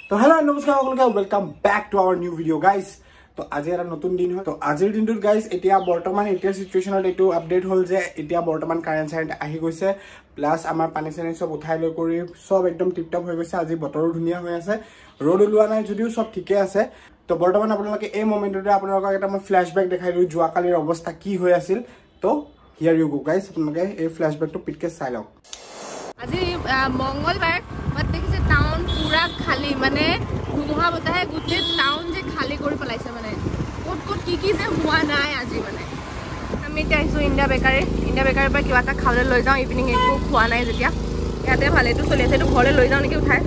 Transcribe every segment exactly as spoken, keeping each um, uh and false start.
তো hello নমস্কাৰ সকলোকে welcome back to our new video guys তো আজি এটা নতুন দিন হয় তো আজিৰ দিনটোত গাইস এতিয়া বৰ্তমান এতিয়া সিচুৱেচনত এটো আপডেট হল যে এতিয়া বৰ্তমান কাৰেন্ট সাইড আহি গৈছে প্লাস আমাৰ পানী চানি সব উঠাই লৈ কৰি সব একদম টিপটপ হৈ গৈছে আজি বতৰো ধুনিয়া হৈ আছে ৰ'দ ওলোৱা নাই যদিও সব ঠিকে আছে তো বৰ্তমান আপোনালোকে এই মোমেন্টতে আপোনালোকক এটা মই ফ্ল্যাশবেক দেখাই দিও জুৱা কালিৰ অৱস্থা কি হৈ আছিল তো হিয়াৰ ইউ গো গাইস আপোনালোকে এই ফ্ল্যাশবেকটো পিটকে চাই লওক আজি মঙ্গলবার বাট দেখিছে টাউন পুরা খালি মানে ধুমুহা বতাহে গোটে টাউন যে খালি কৰি পেলাইছে মানে কোট কোট কি কি যে হোৱা নাই আজি মানে আমি তাইছো ইন্ডিয়া বেকাৰী ইন্ডিয়া বেকাৰীৰ পৰা কিবা এটা খাবলৈ লৈ যাওঁ ইভিনিং একো খোৱা নাই যেতিয়া ইয়াতে ভালেটো চলি আছে তো ঘৰলৈ লৈ যাওঁ নেকি উঠাই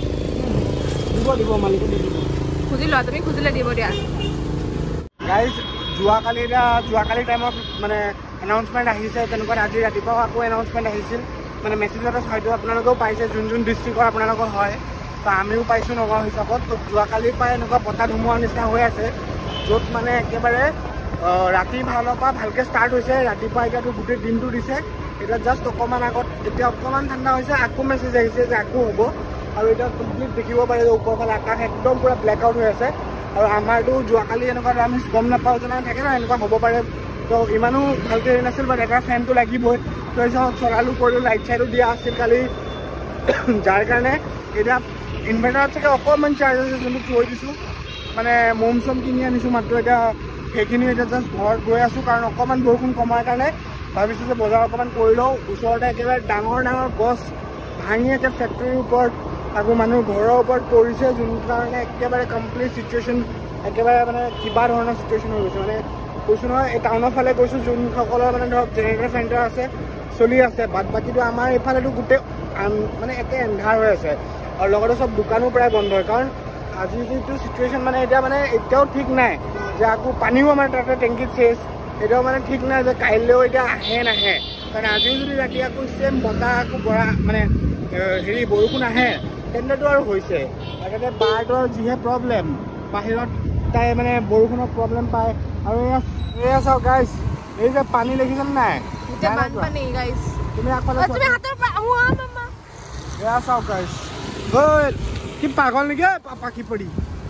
দিব দিব মালিক দিব খুজি লোৱা তুমি খুজিলে দিব দিয়া গাইস জুৱা কালি জুৱা কালি টাইমত মানে এনাউন্সমেন্ট আহিছে তেনেকুৱা আজি ৰাতিপুৱা আকৌ এনাউন্সমেন্ট আহিছিল মানে মেসেজটা হয়তো আপোনালোকেও পাইছে যোন যোন ডিস্ট্ৰিক্টৰ আপোনালোকৰ হয় তো আমিও পাইছো নগাঁও হিচাপত তো জুৱা কালিৰ পৰা এনেকুৱা বতাহ ধুমুহাৰ নিচিনা হৈ আছে য'ত মানে একেবাৰে ৰাতি ভালৰ পৰা ভালকৈ ষ্টাৰ্ট হৈছে ৰাতিপুৱা এতিয়াতো গোটেই দিনটো দিছে এতিয়া জাষ্ট অকণমান আগত এতিয়া অকণমান ঠাণ্ডা হৈছে আকৌ মেছেজ আহিছে যে আকৌ হ'ব আৰু এতিয়া কমপ্লিট দেখিব পাৰে যে ওপৰফালে আকাশ একদম পুৰা ব্লেক আউট হৈ আছে আৰু আমাৰতো যোৱাকালি এনেকুৱা আমি গম নাপাওঁ যে থাকে ন এনেকুৱা হ'ব পাৰে তো ইমানো ভালকৈ হেৰি নাছিল বাট এটা ফেনটো লাগিবই তো এইচব চলালোঁ কৰিলোঁ লাইট চাইটো দিয়া আছিল কালি যাৰ কাৰণে এতিয়া ইনভাৰ্টাৰত চাগে অকণমান চাৰ্জ আছে যোনটো থৈ দিছোঁ মানে মম চম কিনি আনিছোঁ মাত্ৰ এতিয়া সেইখিনি এতিয়া জাষ্ট ঘৰত গৈ আছোঁ কাৰণ অকণমান বৰষুণ কমাৰ কাৰণে ভাবিছোঁ যে বজাৰ অকণমান কৰি লওঁ ওচৰতে একেবাৰে ডাঙৰ ডাঙৰ গছ ভাঙি একে ফেক্টৰীৰ ওপৰত আকৌ মানুহৰ ঘৰৰ ওপৰত পৰিছে যোন কাৰণে একেবাৰে কমপ্লিট চিটুৱেশ্যন একেবাৰে মানে কিবা ধৰণৰ চিটুৱেশ্যন হৈ গৈছে মানে কৈছোঁ নহয় এই টাউনৰ ফালে গৈছোঁ যোনসকলৰ মানে ধৰক জেনেৰেটৰ চেণ্টাৰ আছে চলি আছে বাদ বাকীটো আমাৰ এইফালেতো গোটেই মানে একে এন্ধাৰ হৈ আছে আৰু লগতে চব দোকানো প্ৰায় বন্ধ হয় কাৰণ আজি যিটো চিটুৱেশ্যন মানে এতিয়া মানে এতিয়াও ঠিক নাই যে আকৌ পানীও আমাৰ তাতে টেংকিত চেচ এতিয়াও মানে ঠিক নাই যে কাইলৈও এতিয়া আহে নাহে কাৰণ আজিও যদি ৰাতি আকৌ চেম বতাহ আকৌ বৰা মানে হেৰি বৰষুণ আহে তেন্তেতো আৰু হৈছে তাতে বাৰটোৰ যিহে প্ৰব্লেম বাহিৰত তাই মানে বৰষুণৰ প্ৰব্লেম পায় আৰু এয়া এয়া চাওক গাইছ এই যে পানী দেখিছেনে নাই বানপানী গাইছ তুমি আগফালে তুমি হাতৰ পৰা ওৱা মামা এয়া চাওক গাইছ গ'ল কি পাগল নেকি পাখি পৰি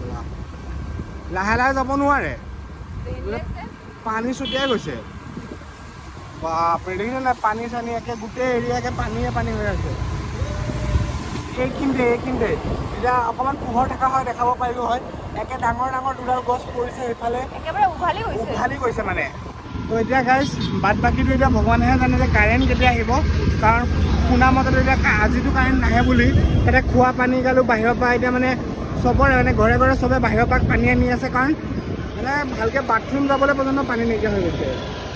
লাহে লাহে যাব নোৱাৰে পানী ছটিয়াই গৈছে বাপৰে দেখিছে নাই পানী চানী একে গোটেই এৰিয়াকে পানীয়ে পানী হৈ আছে এইখিনিতে এইখিনিতে এতিয়া অকণমান পোহৰ থকা হয় দেখাব পাৰিলোঁ হয় একে ডাঙৰ ডাঙৰ দুডাল গছ পৰিছে সেইফালে একেবাৰে উভালি গৈছে উভালি গৈছে মানে তো এতিয়া গাইছ বাদ বাকীটো এতিয়া ভগৱানেহে জানে যে কাৰেণ্ট কেতিয়া আহিব কাৰণ শুনা মতেতো এতিয়া আজিতো কাৰেণ্ট নাহে বুলি এতিয়া খোৱা পানী গালো বাহিৰৰ পৰা এতিয়া মানে চবৰে মানে ঘৰে ঘৰে চবে বাহিৰৰ পৰা পানী আনি আছে কাৰণ মানে ভালকৈ বাথৰুম যাবলৈ পৰ্যন্ত পানী নাইকিয়া হৈ গৈছে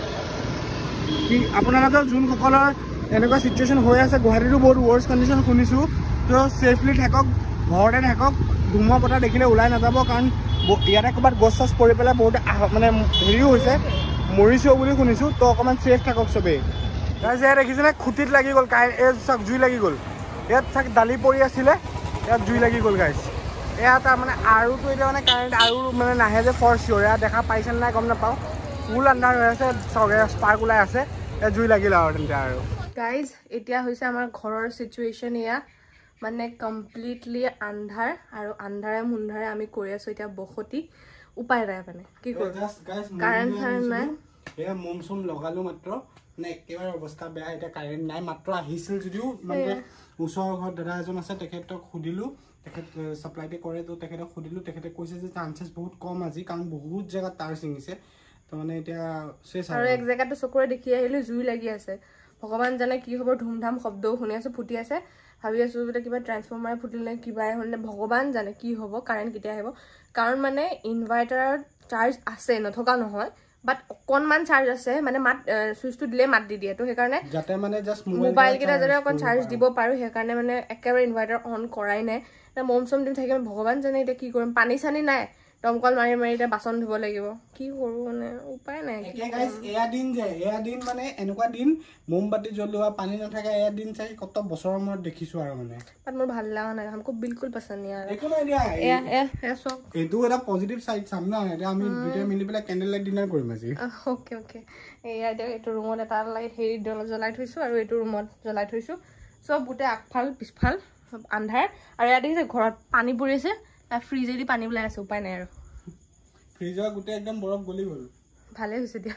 কি আপোনালোকৰ যোনসকলৰ এনেকুৱা চিটুৱেশ্যন হৈ আছে গুৱাহাটীতো বহুত ৱৰ্ষ্ট কণ্ডিশ্যন শুনিছোঁ তো ছেফলি থাকক ঘৰতে থাকক ধুমুহা বতাহ দেখিলে ওলাই নাযাব কাৰণ ইয়াতে ক'ৰবাত গছ চছ পৰি পেলাই বহুত মানে হেৰিও হৈছে মৰিছেও বুলি শুনিছোঁ তো অকণমান ছেফ থাকক চবেই তাৰপিছত ইয়াত দেখিছেনে খুটিত লাগি গ'ল কাৰেণ্ট এই চাওক জুই লাগি গ'ল ইয়াত চাওক দালি পৰি আছিলে ইয়াত জুই লাগি গ'ল গাইছ এয়া তাৰ মানে আৰুতো এতিয়া মানে কাৰেণ্ট আৰু মানে নাহে যে ফৰ চিয়'ৰ এয়া দেখা পাইছেনে নাই গম নাপাওঁ ফুল আন্ধাৰ হৈ আছে চাওক এয়া স্পাৰ্ক ওলাই আছে এয়া জুই লাগিল আৰু তেন্তে আৰু গাইজ এতিয়া হৈছে আমাৰ ঘৰৰ চিটুৱেশ্যন এয়া মানে কমপ্লিটলি আন্ধাৰ আৰু আন্ধাৰে মুন্ধাৰে আমি কৰি আছোঁ এতিয়া বসতি উপায় নাই মানে কি কৰোঁ কাৰেণ্ট চাৰেণ্ট নাই এয়া মম চম লগালোঁ মাত্ৰ মানে একেবাৰে অৱস্থা বেয়া এতিয়া কাৰেণ্ট নাই মাত্ৰ আহিছিল যদিও মানে ওচৰৰ ঘৰত দাদা এজন আছে তেখেতক সুধিলোঁ তেখেত ছাপ্লাইতে কৰে তো তেখেতক সুধিলোঁ তেখেতে কৈছে যে চান্সেছ বহুত কম আজি কাৰণ বহুত জেগাত তাঁৰ ছিঙিছে তো মানে এতিয়া চেছ আৰু এক জেগাটো চকুৰে দেখি আহিলোঁ জুই লাগি আছে ভগৱান জানে কি হ'ব ধুমধাম শব্দও শুনি আছোঁ ফুটি আছে ভাবি আছোঁ বোলে কিবা ট্ৰান্সফৰ্মাৰে ফুটিলে কিবাই হ'লে ভগৱান জানে কি হ'ব কাৰেণ্ট কেতিয়া আহিব কাৰণ মানে ইনভাৰ্টাৰত চাৰ্জ আছে নথকা নহয় বাট অকণমান চাৰ্জ আছে মানে মাত চুইচটো দিলে মাত দি দিয়ে তো সেইকাৰণে যাতে মানে জাষ্ট মোবাইল কেইটা যাতে অকণ চাৰ্জ দিব পাৰোঁ সেইকাৰণে মানে একেবাৰে ইনভাৰ্টাৰ অন কৰাই নাই মম চম দিম থাকিম ভগৱান জানে এতিয়া কি কৰিম পানী চানী নাই দমকল মাৰি মাৰি এতিয়া বাচন ধুব লাগিব কি কৰোঁ মানে উপায় নাই এয়া দিন যে এয়া দিন মানে এনেকুৱা দিন মোমবাতি জ্বলোৱা পানী নাথাকে এয়া দিন চাগে কত বছৰৰ মূৰত দেখিছোঁ আৰু মানে বাট মোৰ ভাল লগা নাই हमको बिल्कुल पसंद नहीं आ रहा একো নাই দিয়া এয়া এয়া এয়া সব এইটো এটা পজিটিভ সাইড চাম না এটা আমি দুটাই মিলি পেলাই ক্যান্ডেল লাইট ডিনাৰ কৰিম আজি ওকে ওকে এয়া দে এইটো ৰুমত এটা লাইট হেৰি জ্বলাই থৈছোঁ আৰু এইটো ৰুমত জ্বলাই থৈছোঁ সব গোটেই আগফাল পিছফাল আন্ধাৰ আৰু ইয়াত দেখিছে ঘৰত পানী পৰি আছে ফ্ৰিজেদি পানী ওলাই আছে উপায় নাই আৰু ফ্ৰিজৰ গোটেই একদম বৰফ গলি গ'ল ভালে হৈছে দিয়া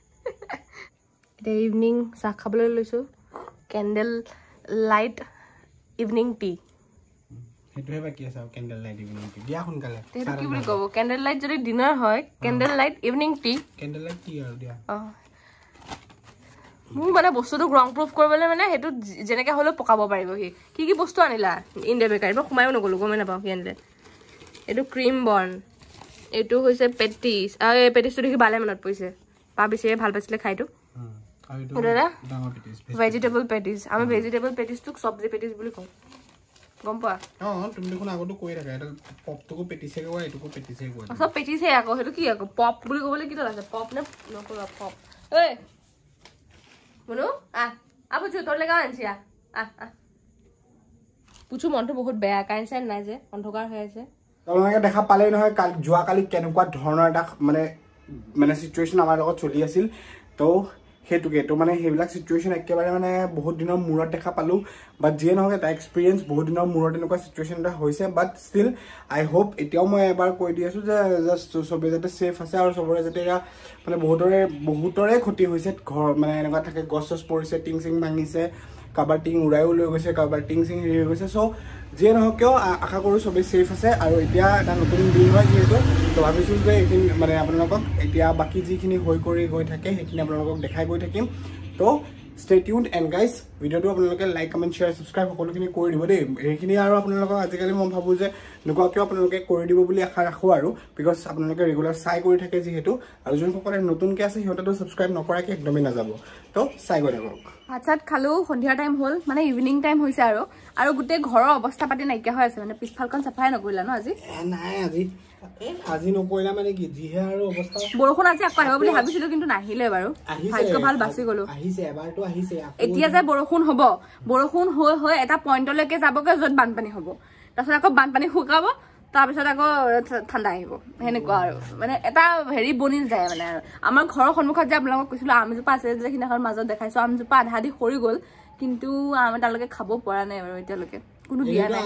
এতিয়া ইভিনিং চাহ খাবলৈ লৈছোঁ কেণ্ডেল লাইট ইভিনিং টি সেইটোহে বাকী আছে আৰু কেণ্ডেল লাইট ইভিনিং টি দিয়া সোনকালে সেইটো কি বুলি ক'ব কেণ্ডেল লাইট যদি ডিনাৰ হয় কেণ্ডেল লাইট ইভিনিং টি কেণ্ডেল লাইট টি আৰু দিয়া অঁ মোৰ মানে বস্তুটো ৰং প্ৰুফ কৰিবলৈ মানে সেইটো যেনেকৈ হ'লেও পকাব পাৰিব সি কি কি বস্তু আনিলা ইণ্ডিয়া বেকাৰীত মই সোমায়ো নগ'লোঁ গমেই নাপাওঁ কি আনিলে এইটো ক্ৰীম বৰ্ণ এইটো হৈছে পেটিছ আৰু এই পেটিছটো দেখি বালে মনত পৰিছে পা বেছিয়ে ভাল পাইছিলে খাইটো দাদা ভেজিটেবল পেটিছ আমি ভেজিটেবল পেটিছটোক চব্জি পেটিছ বুলি কওঁ গম পোৱা অঁ তুমি দেখোন আগতো কৈ থাকা এটা পপটোকো পেটিছে কোৱা এইটোকো পেটিছে কোৱা চব পেটিছে আকৌ সেইটো কি আকৌ পপ বুলি ক'বলৈ কি আছে পপ নে নক'বা পপ ঐ মনু আহ আহ পুচু তোৰ লেগাও আনিছি আহ আহ আহ পুচু মনটো বহুত বেয়া কাৰেণ্ট চাইন নাই যে অন্ধকাৰ হৈ আছে আপোনালোকে দেখা পালেই নহয় যোৱাকালি কেনেকুৱা ধৰণৰ এটা মানে মানে চিটুৱেশ্যন আমাৰ লগত চলি আছিল তো সেইটোকে তো মানে সেইবিলাক চিটুৱেশ্যন একেবাৰে মানে বহুত দিনৰ মূৰত দেখা পালোঁ বাট যিয়ে নহওক এটা এক্সপিৰিয়েঞ্চ বহুত দিনৰ মূৰত এনেকুৱা চিটুৱেশ্যন এটা হৈছে বাট ষ্টিল আই হোপ এতিয়াও মই এবাৰ কৈ দি আছোঁ যে জাষ্ট চবেই যাতে ছেফ আছে আৰু চবৰে যাতে এয়া মানে বহুতৰে বহুতৰে ক্ষতি হৈছে ঘৰ মানে এনেকুৱা থাকে গছ চছ পৰিছে টিং চিং ভাঙিছে কাৰোবাৰ টিং উৰাইও লৈ গৈছে কাৰোবাৰ টিং চিং হেৰি হৈ গৈছে চ' যিয়ে নহওক কিয় আশা কৰোঁ চবেই ছেফ আছে আৰু এতিয়া এটা নতুন দিন হয় যিহেতু তো ভাবিছোঁ যে এইখিনি মানে আপোনালোকক এতিয়া বাকী যিখিনি হৈ কৰি গৈ থাকে সেইখিনি আপোনালোকক দেখাই গৈ থাকিম তো ষ্টে টিউনড এণ্ড গাইজ ভিডিঅ'টো আপোনালোকে লাইক কমেণ্ট শ্বেয়াৰ ছাবস্ক্ৰাইব সকলোখিনি কৰি দিব দেই সেইখিনি আৰু আপোনালোকক আজিকালি মই ভাবোঁ যে নোকোৱাকৈও আপোনালোকে কৰি দিব বুলি আশা ৰাখোঁ আৰু বিকজ আপোনালোকে ৰেগুলাৰ চাই কৰি থাকে যিহেতু আৰু যোনসকলে নতুনকৈ আছে সিহঁতেতো ছাবস্ক্ৰাইব নকৰাকৈ একদমেই নাযাব তো চাই গৈ থাকক ভাত চাত খালোঁ সন্ধিয়া টাইম হ'ল মানে ইভিনিং টাইম হৈছে আৰু আৰু গোটেই ঘৰৰ অৱস্থা পাতি নাইকিয়া হৈ আছে মানে পিছফালখন চাফাই নকৰিলা ন আজি নাই আজি আজি নকৰিলা মানে কি যিহে আৰু অৱস্থা বৰষুণ আজি আকৌ আহিব বুলি ভাবিছিলোঁ কিন্তু নাহিলে বাৰু ভাগ্য ভাল বাচি গ'লো আহিছে এবাৰতো আহিছে এতিয়া যে বৰষুণ হ'ব বৰষুণ হৈ হৈ এটা পইণ্টলৈকে যাবগৈ য'ত বানপানী হ'ব তাৰপিছত আকৌ বানপানী শুকাব তাৰপিছত আকৌ ঠাণ্ডা আহিব সেনেকুৱা আৰু মানে এটা হেৰি বনি যায় মানে আৰু আমাৰ ঘৰৰ সন্মুখত যে আপোনালোকক কৈছিলোঁ আমজোপা আছে যে সেইদিনাখন মাজত দেখাইছোঁ আমজোপা আধা আধি সৰি গ'ল কিন্তু আম তালৈকে খাব পৰা নাই বাৰু এতিয়ালৈকে কোনো দিয়া নাই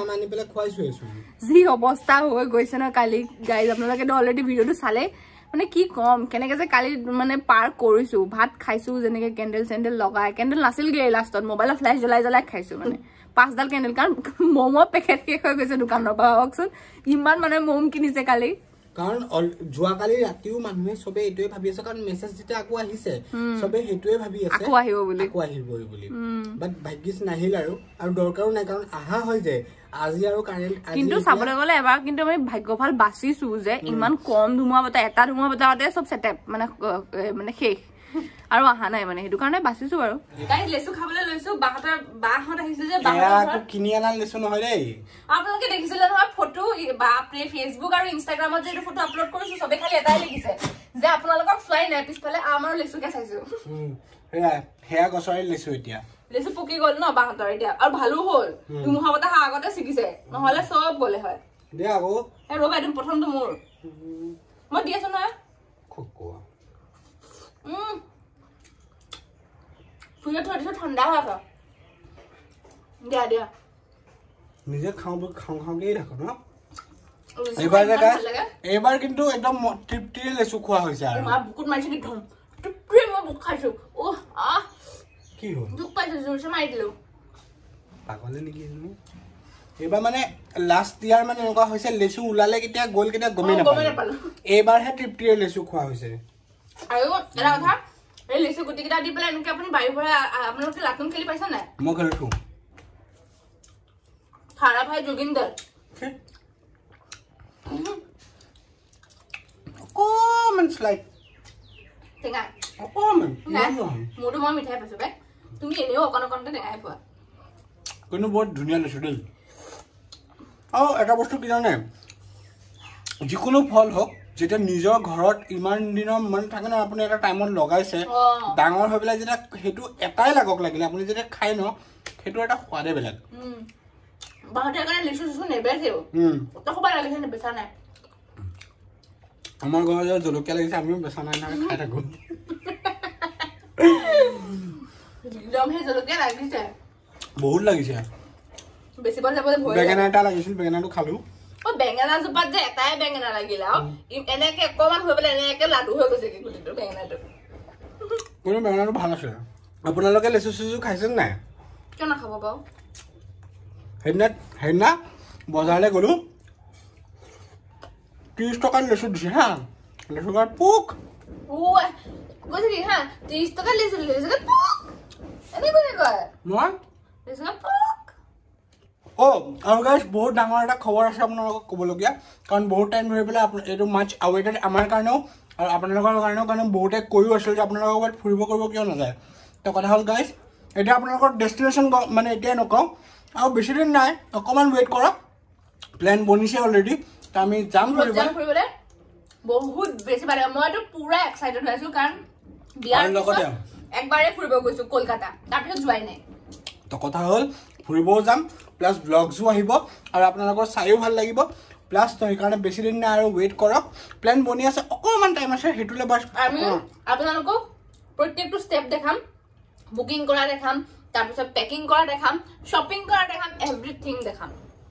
যি অৱস্থা হৈ গৈছে ন কালি গাইজ আপোনালোকেতো অলৰেডি ভিডিঅ'টো চালে মানে কি ক'ম কেনেকৈ যে কালি মানে পাৰ কৰিছোঁ ভাত খাইছোঁ যেনেকৈ কেণ্ডেল চেণ্ডেল লগাই কেণ্ডেল নাছিলগৈ লাষ্টত মোবাইলৰ ফ্লেছ জ্বলাই জ্বলাই খাইছোঁ মানে পাঁচডাল কেণ্ডেল কাৰণ ম'ম' পেকেট শেষ হৈ গৈছে দোকানৰ পৰা ভাবকচোন ইমান মানে ম'ম কিনিছে কালি কাৰণ যোৱাকালি ৰাতিও মানুহে চবে এইটোৱে ভাবি আছে কাৰণ মেছেজ যেতিয়া আকৌ আহিছে চবে সেইটোৱে ভাবি আছে আকৌ আহিব বুলি আকৌ আহিবই বুলি বাট ভাগ্যিছ নাহিল আৰু আৰু দৰকাৰো নাই কাৰণ আহা হয় যে আজি আৰু কাৰেণ্ট কিন্তু চাবলৈ গ'লে এবাৰ কিন্তু আমি ভাগ্য ভাল বাচিছোঁ যে ইমান কম ধুমুহা বতাহ এটা ধুমুহা বতাহতে চব ছেটেপ মানে মানে শেষ আৰু অহা নাই মানে সেইটো কাৰণে বাচিছোঁ বাৰু গাইজ লেচু খাবলৈ লৈছোঁ বাহঁতৰ বাহঁত আহিছিল যে বাহঁতৰ কিনি অনা লেচু নহয় দেই আপোনালোকে দেখিছিলে নহয় ফটো বাপৰে ফেচবুক আৰু ইনষ্টাগ্ৰামত যে ফটো আপলোড কৰিছোঁ চবে খালি এটাই লিখিছে যে আপোনালোকক চোৱাই নাই পিছফালে আম আৰু লেচুকে চাইছোঁ সেয়া গছৰে লেচু এতিয়া লেচু পকি গ'ল ন বাহঁতৰ এতিয়া আৰু ভালো হ'ল ধুমুহা বতাহ আগতে ছিগিছে নহ'লে চব গ'লে হয় দিয়া আকৌ ৰ'বা এইটো প্ৰথমটো মোৰ মই দি আছোঁ নহয় ফুলে থৈ দিছোঁ ঠাণ্ডা হৈ আছে দিয়া দিয়া নিজে খাওঁ খাওঁ খাওঁকেই থাকো ন এইবাৰ এইবাৰ কিন্তু একদম তৃপ্তিৰে লেচু খোৱা হৈছে আৰু বুকুত মাৰিছে কি ধম তৃপ্তিৰে মই বুক খাইছোঁ অ' আহ কি হ'ল দুখ পাইছোঁ জোৰছে মাৰি দিলোঁ পাগলে নেকি এইবাৰ মানে লাষ্ট ইয়াৰ মানে এনেকুৱা হৈছে লেচু ওলালে কেতিয়া গ'ল কেতিয়া গমেই নাপালোঁ এইবাৰহে তৃপ্তিৰে লেচু খোৱা হৈছে আৰু এটা কথা এই লেচু গুটিকেইটা দি পেলাই এনেকৈ আপুনি বায়ু ভৰাই আপোনালোকে লাটুম খেলি পাইছে নাই মই খেলিছোঁ খাৰা ভাই যোগিন্দৰ অকণমান শ্লাইট টেঙা অকণমান মোৰতো মই মিঠাই পাইছোঁ পাই তুমি এনেও অকণ অকণতে টেঙাই পোৱা কিন্তু বহুত ধুনীয়া লেচু দেই আৰু এটা বস্তু কি জানে যিকোনো ফল হওক যেতিয়া নিজৰ ঘৰত ইমান দিনৰ মানে থাকে ন আপুনি এটা টাইমত লগাইছে ডাঙৰ হৈ পেলাই যেতিয়া সেইটো এটাই লাগক লাগিলে আপুনি যেতিয়া খাই ন সেইটো এটা সোৱাদে বেলেগ বাহঁতে কাৰণে লেচু চেচু নেবেচেও অতসোপা লাগিছে নেবেচা নাই আমাৰ ঘৰত জলকীয়া লাগিছে আমিও বেচা নাই নহয় খাই থাকোঁ একদম সেই জলকীয়া লাগিছে বহুত লাগিছে বেছি বল যাবলে ভয় বেঙেনা এটা লাগিছিল বেঙেনাটো খালো ও বেঙেনা জুপাত যে এটাই বেঙেনা লাগিল আও এনেকে অকমান হৈ পেলে এনেকে লাডু হৈ গৈছে কি গুটিটো বেঙেনাটো কোন বেঙেনাটো ভাল আছে আপোনালোকে লেচু সুজু খাইছেন নাই কেন খাব পাও হেনা হেনা বজাৰলে গলো ত্ৰিশ টকাৰ লেচু দিছে হা লেচুৰ পোক ও কৈছে কি হা ত্ৰিশ টকা লেচু লেচু পোক এনে কোনে কয় মই লেচু পোক ও আৰু গাইস বহুত ডাঙৰ এটা খবৰ আছে আপোনালোকক ক'বলগীয়া কাৰণ বহুত টাইম ধৰি পেলাই এইটো মাছ আৱেটেড আমাৰ কাৰণেও আৰু আপোনালোকৰ কাৰণেও কাৰণ বহুতে কৈও আছিল যে আপোনালোকৰ লগত ফুৰিব কৰিব কিয় নাযায় তো কথা হ'ল গাইস এটা আপোনালোকৰ ডেষ্টিনেশ্যন মানে এতিয়া নকওঁ আৰু বেছি দিন নাই অকমান ৱেইট কৰক প্ল্যান বনিছে অলৰেডি তো আমি যাম ফুৰিবলে বহুত বেছি বাৰে মইতো পুৰা এক্সাইটেড হৈ আছো কাৰণ বিয়াৰ লগতে একবাৰে ফুৰিব গৈছো কলকাতা তাৰপিছত যোৱাই নাই তো কথা হ'ল ফুৰিবও যাম প্লাস ব্লগসও আহিব আৰু আপোনালোকৰ চাইও ভাল লাগিব প্লাস তো সেইকাৰণে বেছি দিন নাই আৰু ৱেইট কৰক প্ল্যান বনি আছে অকমান টাইম আছে হেতুলে বাস আমি আপোনালোকক প্ৰত্যেকটো স্টেপ দেখাম বুকিং কৰা দেখাম তাৰপিছত পেকিং কৰা দেখাম শপিং কৰা দেখাম এভৰিথিং দেখাম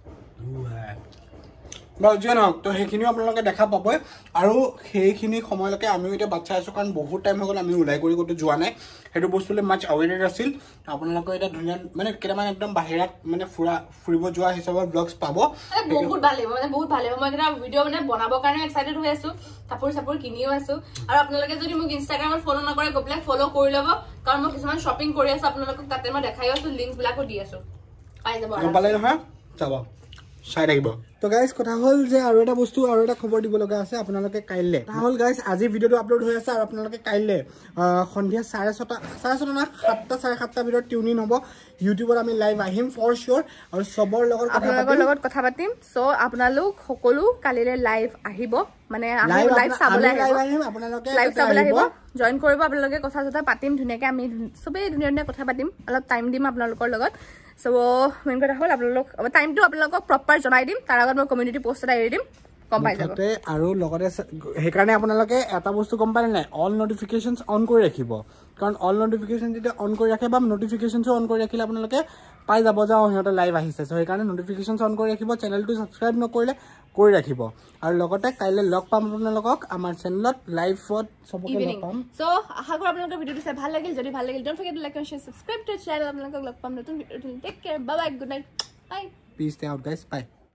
বাজুন তো সেইখিনিও আপোনালোকে দেখা পাবই আৰু সেইখিনি সময়লৈকে আমিও এতিয়া বাচ্চা আছো কাৰণ বহুত টাইম হৈ গ'ল আমি ওলাই কৰি ক'তো যোৱা নাই সেইটো বস্তুলে মাছ আৱেটেড আছিল আপোনালোকে এটা ধুনীয়া মানে কেইটামান একদম বাহিৰত মানে ফুৰা ফুৰিব যোৱা হিচাপৰ ব্লগছ পাব বহুত ভাল লাগিব মানে বহুত ভাল লাগিব মই এটা ভিডিঅ' মানে বনাবৰ কাৰণে এক্সাইটেড হৈ আছো কাপোৰ চাপোৰ কিনিও আছো আৰু আপোনালোকে যদি মোক ইনষ্টাগ্ৰামত ফলো নকৰে গৈ পেলাই ফলো কৰি ল'ব কাৰণ মই কিছুমান শ্বপিং কৰি আছো আপোনালোকক তাতে মই দেখাই আছো লিংকছ বিলাকো দি আছো পাই যাব গম পালে নহয় যাব চাই থাকিব তো গাইস কথা হল যে আৰু এটা বস্তু আৰু এটা খবৰ দিব লগা আছে আপোনালোকে কাইলে কথা হল গাইস আজি ভিডিওটো আপলোড হৈ আছে আৰু আপোনালোকে কাইলে সন্ধিয়া চাৰে ছটা চাৰে ছটা না সাতটা চাৰে সাতটা ভিতৰত টিউন ইন হ'ব ইউটিউবত আমি লাইভ আহিম ফৰ শিওৰ আৰু সবৰ লগত কথা আপোনালোকৰ লগত কথা পাতিম সো আপোনালোক সকলো কালিলে লাইভ আহিব মানে আমি লাইভ চাবলৈ আহিম আপোনালোকে লাইভ চাবলৈ আহিব জয়েন কৰিব আপোনালোকে কথা কথা পাতিম ধুনীয়াকৈ আমি সবেই ধুনীয়া ধুনীয়া কথা পাতিম অলপ টাইম দিম আপোনালোকৰ লগত সো মেইন কথা হ'ল আপোনালোক টাইমটো আপোনালোকক প্ৰপাৰ জনাই দিম তাৰ আগত মই কমিউনিটি পোষ্ট এটা এৰি দিম কম পাই যাব আৰু লগতে সেইকাৰণে আপোনালোকে এটা বস্তু গম পালে নাই অল নটিফিকেশনছ অন কৰি ৰাখিব কাৰণ অল নটিফিকেশন যেতিয়া অন কৰি ৰাখে বা নটিফিকেশনছ অন কৰি ৰাখিলে আপোনালোকে পাই যাব যে সিহঁতে লাইভ আহিছে সো সেইকাৰণে নটিফিকেশনছ অন কৰি ৰাখিব চেনেলটো সাবস্ক্ৰাইব নকৰিলে কৰি ৰাখিব আৰু লগতে কাইলে লগ পাম আপোনালোকক আমাৰ চেনেলত লাইভত সবকে লগ পাম সো আশা কৰো আপোনালোকৰ ভিডিওটো চাই ভাল লাগিল যদি ভাল লাগিল don't forget to like and share subscribe to channel আপোনালোকক লগ পাম নতুন video' take care bye bye good night bye peace stay out guys bye